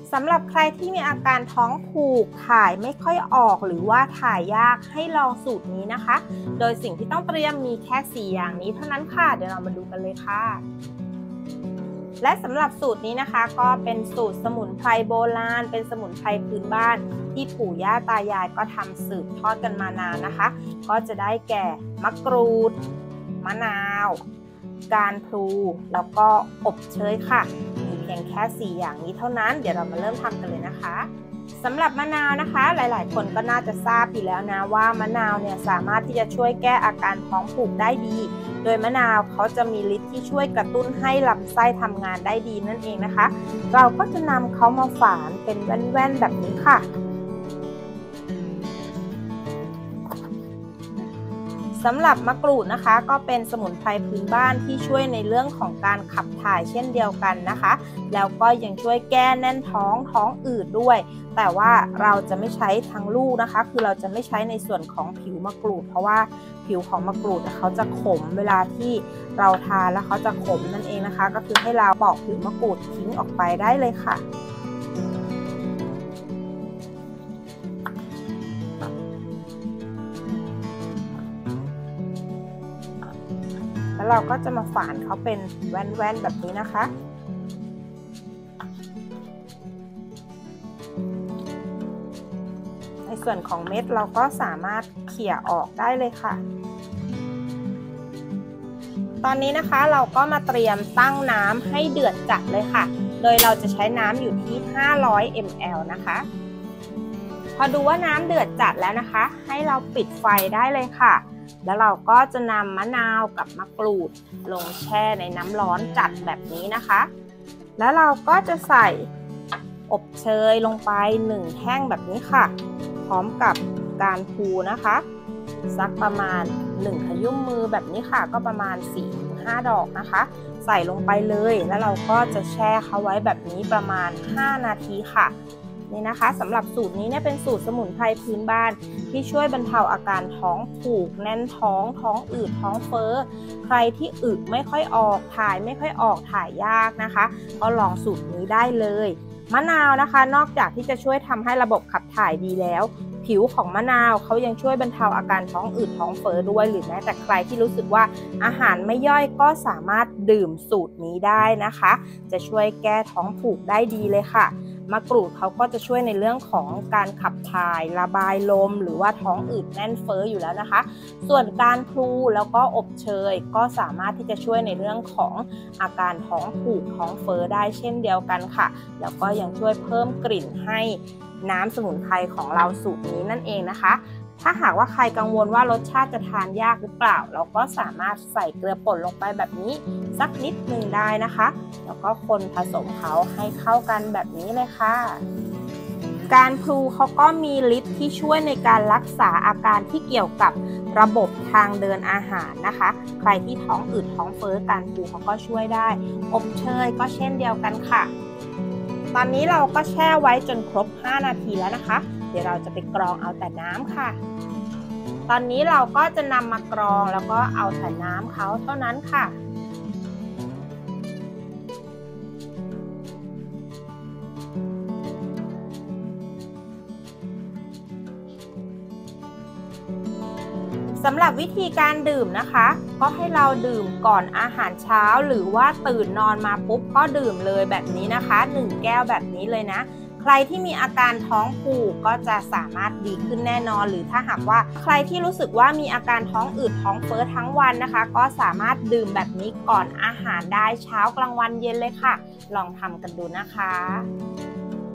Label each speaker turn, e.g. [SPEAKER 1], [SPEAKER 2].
[SPEAKER 1] สำหรับใครที่มีอาการท้องผูกถ่ายไม่ค่อยออกหรือว่าถ่ายยากให้ลองสูตรนี้นะคะโดยสิ่งที่ต้องเตรียมมีแค่4อย่างนี้เท่านั้นค่ะเดี๋ยวเรามาดูกันเลยค่ะและสำหรับสูตรนี้นะคะก็เป็นสูตรสมุนไพรโบราณเป็นสมุนไพรพื้นบ้านที่ปู่ย่าตายายก็ทำสืบทอดกันมานานนะคะก็จะได้แก่มะกรูดมะนาวการพลูแล้วก็อบเชยค่ะมีเพียงแค่4อย่างนี้เท่านั้นเดี๋ยวเรามาเริ่มทำกันเลยนะคะสำหรับมะนาวนะคะหลายๆคนก็น่าจะทราบอยู่แล้วนะว่ามะนาวเนี่ยสามารถที่จะช่วยแก้อาการท้องผูกได้ดีโดยมะนาวเขาจะมีฤทธิ์ที่ช่วยกระตุ้นให้ลำไส้ทำงานได้ดีนั่นเองนะคะเราก็จะนำเขามาฝานเป็นแว่นๆแบบนี้ค่ะสำหรับมะกรูดนะคะก็เป็นสมุนไพรพื้นบ้านที่ช่วยในเรื่องของการขับถ่ายเช่นเดียวกันนะคะแล้วก็ยังช่วยแก้แน่นท้องอืดด้วยแต่ว่าเราจะไม่ใช้ทั้งลูกนะคะคือเราจะไม่ใช้ในส่วนของผิวมะกรูดเพราะว่าผิวของมะกรูดเขาจะขมเวลาที่เราทานแล้วเขาจะขมนั่นเองนะคะก็คือให้เราปอกผิวมะกรูดทิ้งออกไปได้เลยค่ะแล้วเราก็จะมาฝานเขาเป็นแว่นๆแบบนี้นะคะในส่วนของเม็ดเราก็สามารถเขี่ยออกได้เลยค่ะตอนนี้นะคะเราก็มาเตรียมตั้งน้ำให้เดือดจัดเลยค่ะโดยเราจะใช้น้ำอยู่ที่500 ml นะคะพอดูว่าน้ำเดือดจัดแล้วนะคะให้เราปิดไฟได้เลยค่ะแล้วเราก็จะนำมะนาวกับมะกรูดลงแช่ในน้ำร้อนจัดแบบนี้นะคะแล้วเราก็จะใส่อบเชยลงไป1แท่งแบบนี้ค่ะพร้อมกับการพลูนะคะสักประมาณ1ขยุ่มมือแบบนี้ค่ะก็ประมาณ 4-5 ดอกนะคะใส่ลงไปเลยแล้วเราก็จะแช่เขาไว้แบบนี้ประมาณ5นาทีค่ะนี่นะคะสำหรับสูตรนี้เนี่ยเป็นสูตรสมุนไพรพื้นบ้านที่ช่วยบรรเทาอาการท้องผูกแน่นท้องอืดท้องเฟ้อใครที่อึไม่ค่อยออกถ่ายไม่ค่อยออกถ่ายยากนะคะก็ลองสูตรนี้ได้เลยมะนาวนะคะนอกจากที่จะช่วยทำให้ระบบขับถ่ายดีแล้วผิวของมะนาวเขายังช่วยบรรเทาอาการท้องอืดท้องเฟ้อด้วยหรือแม้แต่ใครที่รู้สึกว่าอาหารไม่ย่อยก็สามารถดื่มสูตรนี้ได้นะคะจะช่วยแก้ท้องผูกได้ดีเลยค่ะมะกรูดเขาก็จะช่วยในเรื่องของการขับถ่ายระบายลมหรือว่าท้องอืดแน่นเฟ้ออยู่แล้วนะคะส่วนการพลูแล้วก็อบเชยก็สามารถที่จะช่วยในเรื่องของอาการท้องผูกท้องเฟ้อได้เช่นเดียวกันค่ะแล้วก็ยังช่วยเพิ่มกลิ่นให้น้ำสมุนไพรของเราสูตรนี้นั่นเองนะคะถ้าหากว่าใครกังวลว่ารสชาติจะทานยากหรือเปล่าเราก็สามารถใส่เกลือป่นลงไปแบบนี้สักนิดหนึ่งได้นะคะแล้วก็คนผสมเขาให้เข้ากันแบบนี้เลยค่ะการพลูเขาก็มีฤทธิ์ที่ช่วยในการรักษาอาการที่เกี่ยวกับระบบทางเดินอาหารนะคะใครที่ท้องอืดท้องเฟ้อการพลูเขาก็ช่วยได้อบเชยก็เช่นเดียวกันค่ะตอนนี้เราก็แช่ไว้จนครบ5นาทีแล้วนะคะเดี๋ยวเราจะไปกรองเอาแต่น้ำค่ะตอนนี้เราก็จะนำมากรองแล้วก็เอาแต่น้ำเขาเท่านั้นค่ะสำหรับวิธีการดื่มนะคะก็ให้เราดื่มก่อนอาหารเช้าหรือว่าตื่นนอนมาปุ๊บก็ดื่มเลยแบบนี้นะคะ1แก้วแบบนี้เลยนะใครที่มีอาการท้องผูกก็จะสามารถดีขึ้นแน่นอนหรือถ้าหากว่าใครที่รู้สึกว่ามีอาการท้องอืดท้องเฟ้อทั้งวันนะคะก็สามารถดื่มแบบนี้ก่อนอาหารได้เช้ากลางวันเย็นเลยค่ะลองทำกันดูนะคะ